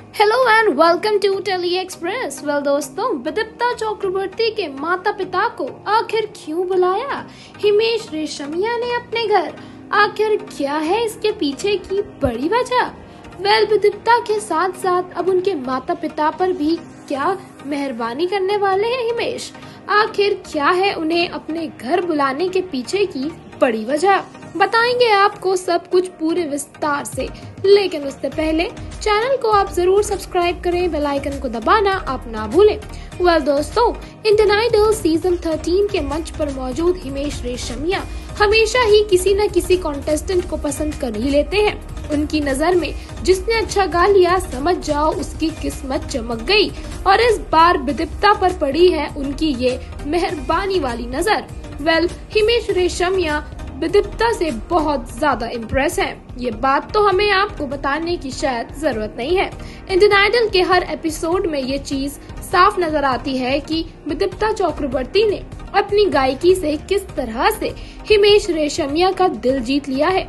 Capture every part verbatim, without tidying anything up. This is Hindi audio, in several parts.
Hello and welcome to tele express. Well दोस्तों, विदिप्ता चक्रवर्ती के माता पिता को आखिर क्यों बुलाया हिमेश रेशमिया ने अपने घर? आखिर क्या है इसके पीछे की बड़ी वजह? वेल विदिप्ता के साथ साथ अब उनके माता पिता पर भी क्या मेहरबानी करने वाले हैं हिमेश? आखिर क्या है उन्हें अपने घर बुलाने के पीछे की बड़ी वजह? बताएंगे आपको सब कुछ पूरे विस्तार से, लेकिन उससे पहले चैनल को आप जरूर सब्सक्राइब करें, बेल आइकन को दबाना आप ना भूलें। वेल दोस्तों, इंडियन आइडल सीजन थर्टीन के मंच पर मौजूद हिमेश रेशमिया हमेशा ही किसी न किसी कॉन्टेस्टेंट को पसंद कर ही लेते हैं। उनकी नजर में जिसने अच्छा गा लिया, समझ जाओ उसकी किस्मत चमक गई। और इस बार विदिप्ता पर पड़ी है उनकी ये मेहरबानी वाली नजर। वेल हिमेश रेशमिया विदिप्ता से बहुत ज्यादा इम्प्रेस है। ये बात तो हमें आपको बताने की शायद जरूरत नहीं है। इंडियन आइडल के हर एपिसोड में ये चीज साफ नजर आती है कि विदिप्ता चक्रवर्ती ने अपनी गायकी से किस तरह से हिमेश रेशमिया का दिल जीत लिया है।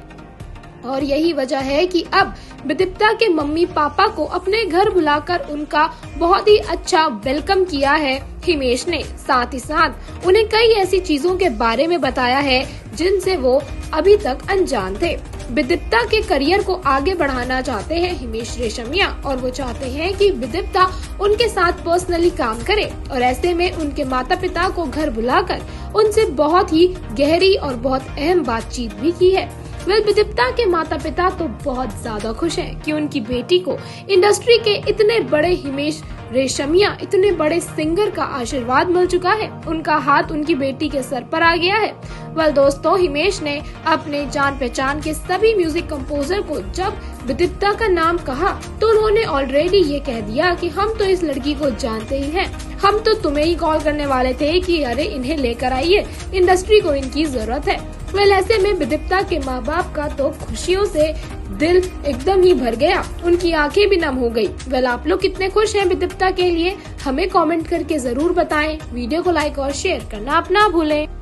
और यही वजह है कि अब विदिप्ता के मम्मी पापा को अपने घर बुलाकर उनका बहुत ही अच्छा वेलकम किया है हिमेश ने। साथ ही साथ उन्हें कई ऐसी चीजों के बारे में बताया है जिनसे वो अभी तक अनजान थे। विदिप्ता के करियर को आगे बढ़ाना चाहते हैं हिमेश रेशमिया और वो चाहते हैं कि विदिप्ता उनके साथ पर्सनली काम करे। और ऐसे में उनके माता पिता को घर बुलाकर उनसे बहुत ही गहरी और बहुत अहम बातचीत भी की है। वेल विदिप्ता के माता पिता तो बहुत ज्यादा खुश हैं कि उनकी बेटी को इंडस्ट्री के इतने बड़े हिमेश रेशमिया, इतने बड़े सिंगर का आशीर्वाद मिल चुका है। उनका हाथ उनकी बेटी के सर पर आ गया है। वेल दोस्तों, हिमेश ने अपने जान पहचान के सभी म्यूजिक कंपोजर को जब विदिप्ता का नाम कहा तो उन्होंने ऑलरेडी ये कह दिया कि हम तो इस लड़की को जानते ही हैं, हम तो तुम्हें ही कॉल करने वाले थे कि अरे इन्हें लेकर आइए, इंडस्ट्री को इनकी जरूरत है। वेल ऐसे में विदिप्ता के माँ बाप का तो खुशियों से दिल एकदम ही भर गया, उनकी आंखें भी नम हो गई। वेल आप लोग कितने खुश हैं विदिप्ता के लिए, हमें कमेंट करके जरूर बताएं। वीडियो को लाइक और शेयर करना आप ना भूलें।